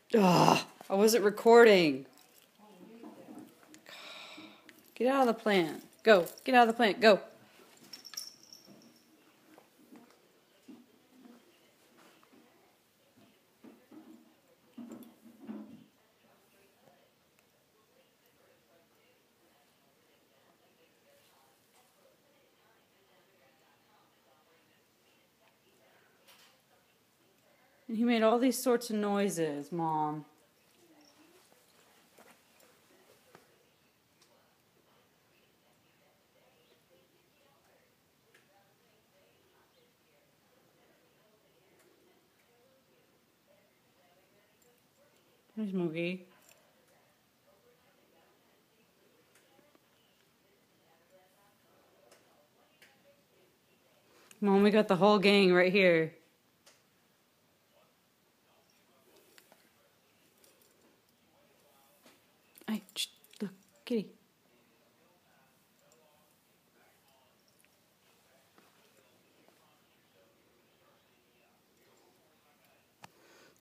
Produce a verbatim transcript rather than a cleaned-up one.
Ugh, I wasn't recording. Get out of the plant. Go. Get out of the plant. Go. And he made all these sorts of noises, Mom. There's Smokey. Mom, we got the whole gang right here. Hey, shh, look, kitty.